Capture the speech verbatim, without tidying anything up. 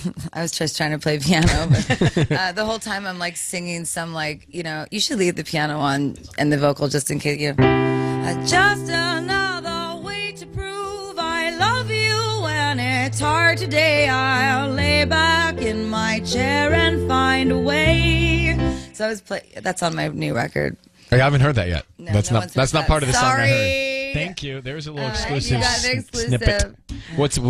I was just trying to play piano, but uh, the whole time I'm like singing some like, you know, you should leave the piano on and the vocal just in case you. Uh, just another way to prove I love you when it's hard today. I'll lay back in my chair and find a way. So I was play. That's on my new record. I haven't heard that yet. No, that's no not. That's not that. part of the Sorry. song I heard. Thank you. There's a little Uh, exclusive, you got an exclusive snippet. What's